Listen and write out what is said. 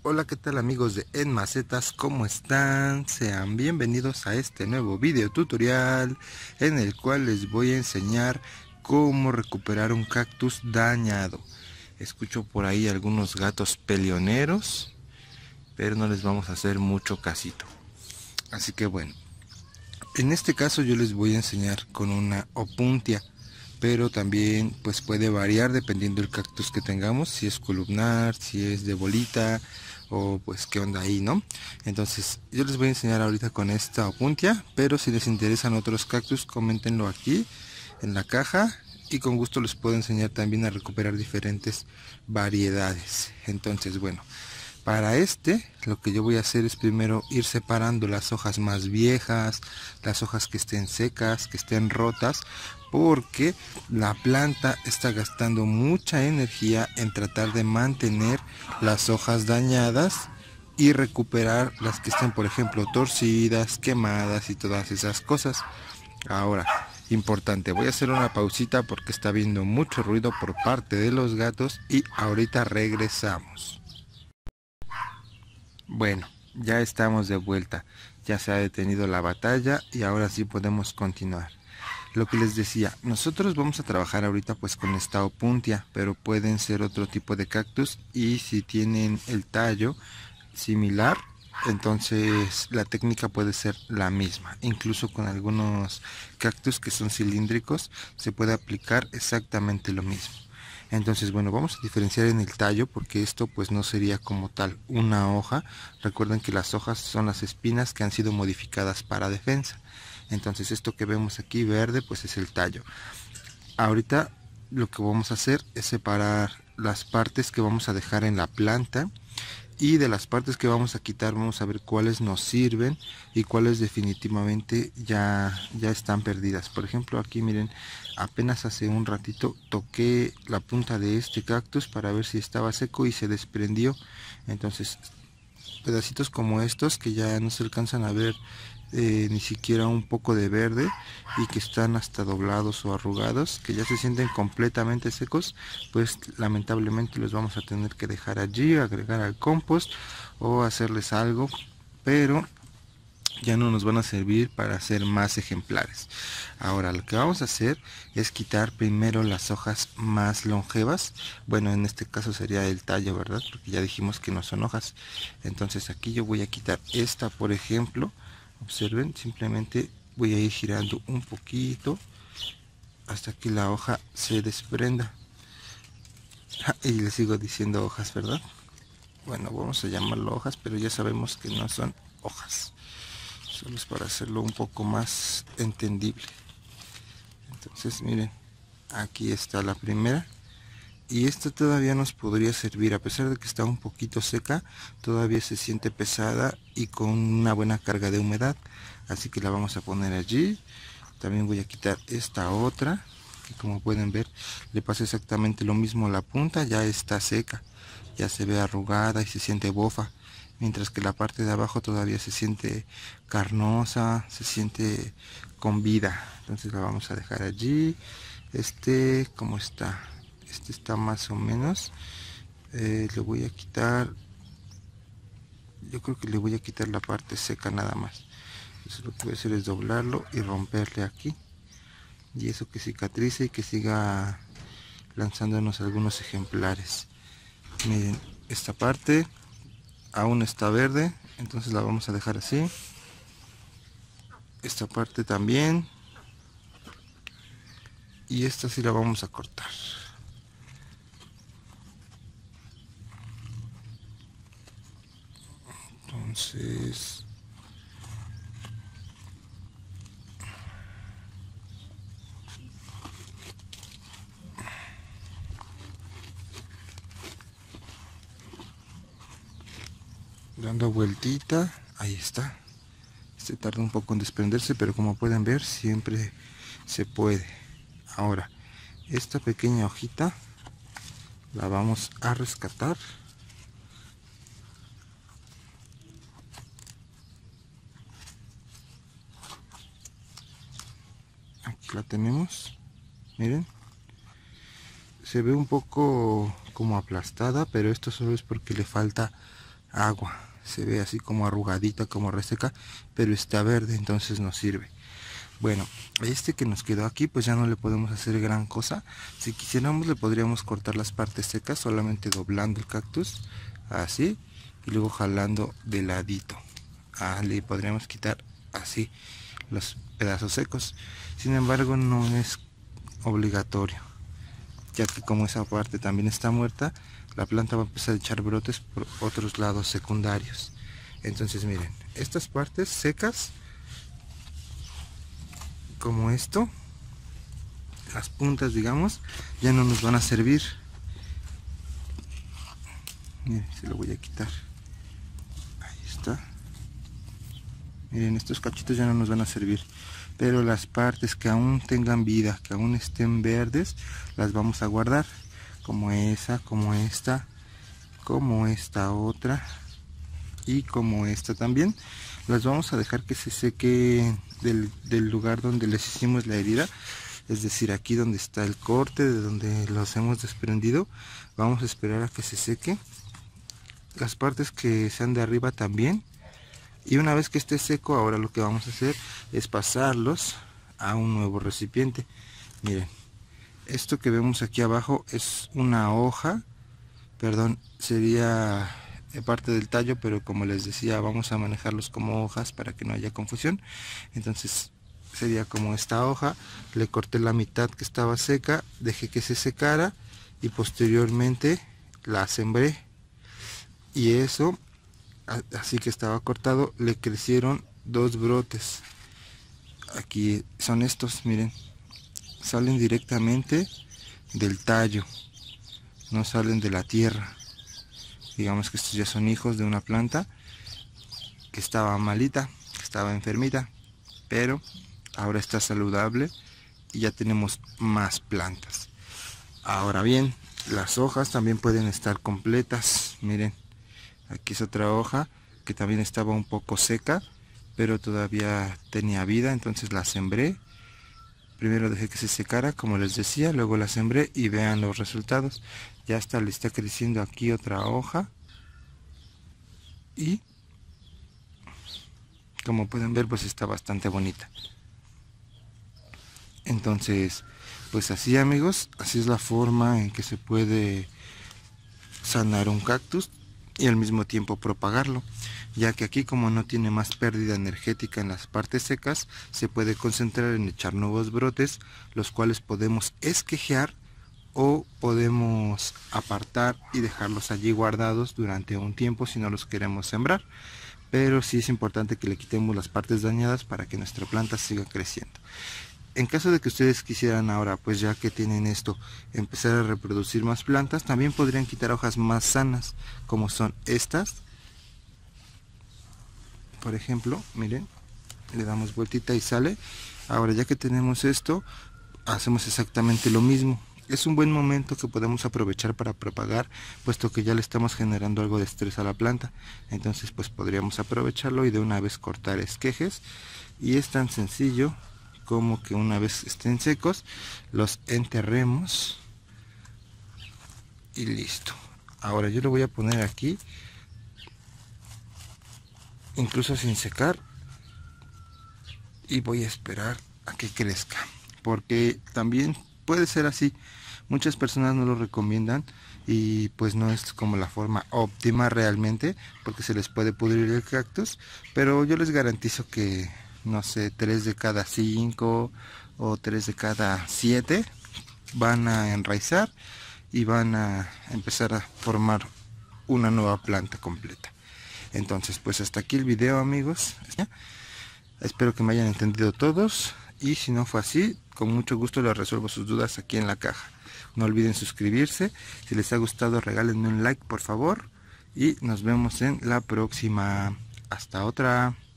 Hola, ¿qué tal amigos de En Macetas? ¿Cómo están? Sean bienvenidos a este nuevo video tutorial en el cual les voy a enseñar cómo recuperar un cactus dañado. Escucho por ahí algunos gatos peleoneros, pero no les vamos a hacer mucho casito. Así que bueno, en este caso yo les voy a enseñar con una opuntia, pero también pues puede variar dependiendo del cactus que tengamos, si es columnar, si es de bolita o pues qué onda ahí, ¿no? Entonces yo les voy a enseñar ahorita con esta opuntia, pero si les interesan otros cactus, coméntenlo aquí en la caja y con gusto les puedo enseñar también a recuperar diferentes variedades. Entonces bueno, para lo que yo voy a hacer es primero ir separando las hojas más viejas, las hojas que estén secas, que estén rotas, porque la planta está gastando mucha energía en tratar de mantener las hojas dañadas y recuperar las que estén, por ejemplo, torcidas, quemadas y todas esas cosas. Ahora, importante, voy a hacer una pausita porque está habiendo mucho ruido por parte de los gatos y ahorita regresamos. Bueno, ya estamos de vuelta, ya se ha detenido la batalla y ahora sí podemos continuar. Lo que les decía, nosotros vamos a trabajar ahorita pues con esta opuntia, pero pueden ser otro tipo de cactus y si tienen el tallo similar, entonces la técnica puede ser la misma. Incluso con algunos cactus que son cilíndricos se puede aplicar exactamente lo mismo. Entonces bueno, vamos a diferenciar en el tallo porque esto pues no sería como tal una hoja. Recuerden que las hojas son las espinas que han sido modificadas para defensa. Entonces esto que vemos aquí verde pues es el tallo. Ahorita lo que vamos a hacer es separar las partes que vamos a dejar en la planta y de las partes que vamos a quitar vamos a ver cuáles nos sirven y cuáles definitivamente ya están perdidas. Por ejemplo, aquí miren, apenas hace un ratito toqué la punta de este cactus para ver si estaba seco y se desprendió. Entonces pedacitos como estos que ya no se alcanzan a ver ni siquiera un poco de verde y que están hasta doblados o arrugados, que ya se sienten completamente secos, pues lamentablemente los vamos a tener que dejar allí, agregar al compost o hacerles algo, pero ya no nos van a servir para hacer más ejemplares. Ahora lo que vamos a hacer es quitar primero las hojas más longevas. Bueno, en este caso sería el tallo, ¿verdad? Porque ya dijimos que no son hojas. Entonces aquí yo voy a quitar esta, por ejemplo. Observen, simplemente voy a ir girando un poquito hasta que la hoja se desprenda. Y le sigo diciendo hojas, ¿verdad? Bueno, vamos a llamarlo hojas, pero ya sabemos que no son hojas. Solo es para hacerlo un poco más entendible. Entonces miren, aquí está la primera. Y esta todavía nos podría servir, a pesar de que está un poquito seca, todavía se siente pesada y con una buena carga de humedad. Así que la vamos a poner allí. También voy a quitar esta otra, que como pueden ver, le pasa exactamente lo mismo a la punta, ya está seca. Ya se ve arrugada y se siente bofa. Mientras que la parte de abajo todavía se siente carnosa, se siente con vida. Entonces la vamos a dejar allí. ¿Cómo está? Este está más o menos. Le voy a quitar, yo creo que le voy a quitar la parte seca nada más. Entonces lo que voy a hacer es doblarlo y romperle aquí, y eso que cicatrice y que siga lanzándonos algunos ejemplares. Miren, esta parte aún está verde, entonces la vamos a dejar así. Esta parte también, y esta sí la vamos a cortar. Entonces dando vueltita, ahí está. Este tarda un poco en desprenderse, pero como pueden ver siempre se puede. Ahora esta pequeña hojita la vamos a rescatar. Aquí la tenemos, miren, se ve un poco como aplastada, pero esto solo es porque le falta agua. Se ve así como arrugadita, como reseca, pero está verde, entonces nos sirve. Bueno, este que nos quedó aquí pues ya no le podemos hacer gran cosa. Si quisiéramos le podríamos cortar las partes secas solamente doblando el cactus así y luego jalando de ladito. Le podríamos quitar así los pedazos secos. Sin embargo no es obligatorio, ya que como esa parte también está muerta, la planta va a empezar a echar brotes por otros lados secundarios. Entonces miren, estas partes secas como esto, las puntas digamos, ya no nos van a servir. Miren, se lo voy a quitar. Ahí está. Miren, estos cachitos ya no nos van a servir, pero las partes que aún tengan vida, que aún estén verdes, las vamos a guardar, como esa, como esta otra y como esta también. Las vamos a dejar que se seque del lugar donde les hicimos la herida, es decir, aquí donde está el corte, de donde los hemos desprendido. Vamos a esperar a que se seque. Las partes que sean de arriba también. Y una vez que esté seco, ahora lo que vamos a hacer es pasarlos a un nuevo recipiente. Miren, esto que vemos aquí abajo es una hoja, perdón, sería parte del tallo, pero como les decía, vamos a manejarlos como hojas para que no haya confusión. Entonces sería como esta hoja. Le corté la mitad que estaba seca, dejé que se secara y posteriormente la sembré, y eso, así que estaba cortado, le crecieron dos brotes. Aquí son estos, miren, salen directamente del tallo, no salen de la tierra. Digamos que estos ya son hijos de una planta que estaba malita, que estaba enfermita, pero ahora está saludable y ya tenemos más plantas. Ahora bien, las hojas también pueden estar completas. Miren, aquí es otra hoja que también estaba un poco seca, pero todavía tenía vida, entonces la sembré. Primero dejé que se secara, como les decía, luego la sembré y vean los resultados. Ya está, le está creciendo aquí otra hoja. Y como pueden ver, pues está bastante bonita. Entonces, pues así amigos, así es la forma en que se puede sanar un cactus y al mismo tiempo propagarlo, ya que aquí como no tiene más pérdida energética en las partes secas, se puede concentrar en echar nuevos brotes, los cuales podemos esquejear o podemos apartar y dejarlos allí guardados durante un tiempo si no los queremos sembrar. Pero sí es importante que le quitemos las partes dañadas para que nuestra planta siga creciendo. En caso de que ustedes quisieran ahora, pues ya que tienen esto, empezar a reproducir más plantas, también podrían quitar hojas más sanas, como son estas. Por ejemplo, miren, le damos vueltita y sale. Ahora ya que tenemos esto, hacemos exactamente lo mismo. Es un buen momento que podemos aprovechar para propagar, puesto que ya le estamos generando algo de estrés a la planta. Entonces pues podríamos aprovecharlo y de una vez cortar esquejes. Y es tan sencillo como que una vez estén secos, los enterremos y listo. Ahora yo lo voy a poner aquí, incluso sin secar, y voy a esperar a que crezca, porque también puede ser así. Muchas personas no lo recomiendan y pues no es como la forma óptima realmente, porque se les puede pudrir el cactus, pero yo les garantizo que, no sé, 3 de cada 5 o 3 de cada 7 van a enraizar y van a empezar a formar una nueva planta completa. Entonces pues hasta aquí el video amigos. Espero que me hayan entendido todos, y si no fue así, con mucho gusto les resuelvo sus dudas aquí en la caja. No olviden suscribirse, si les ha gustado regálenme un like por favor, y nos vemos en la próxima. Hasta otra.